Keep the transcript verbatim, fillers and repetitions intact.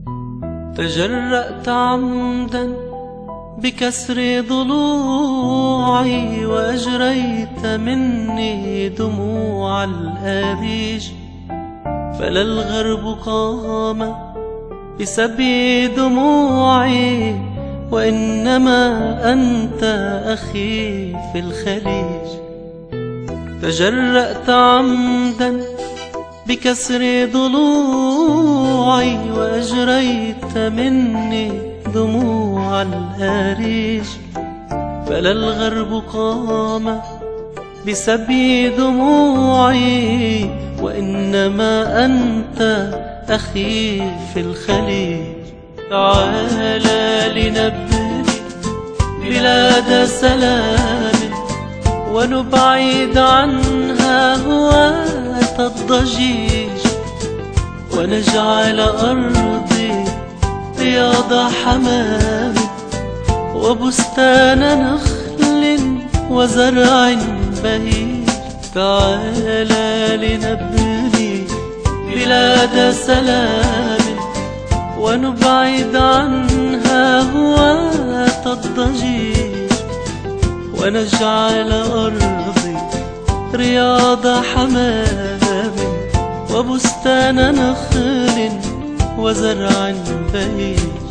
تجرأت عمدا بكسر ضلوعي، وأجريت مني دموع الآريج، فلا الغرب قام بسبي دموعي، وإنما أنت أخي في الخليج. تجرأت عمدا بكسر ضلوعي، وأجريت مني دموع الآريج، فلا الغرب قام بسبي دموعي، وإنما أنت أخي في الخليج. تعالى لنبني بلاد سلام، ونبعد عنها هوات الضجيج، ونجعل أرضي رياض حمام، وبستان نخل وزرع بهيج. تعالى لنبني بلاد سلام، ونبعد عنها هوات الضجيج، ونجعل أرضي رياض حمام، وبستان نخل وزرع بهيج.